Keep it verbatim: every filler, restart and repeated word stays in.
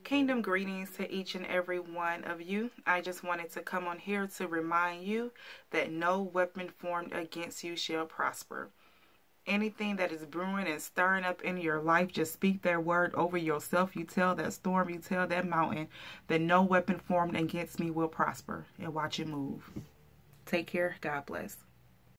Kingdom greetings to each and every one of you. I just wanted to come on here to remind you that no weapon formed against you shall prosper. Anything that is brewing and stirring up in your life, just speak that word over yourself. You tell that storm, you tell that mountain that no weapon formed against me will prosper, and watch it move. Take care. God bless.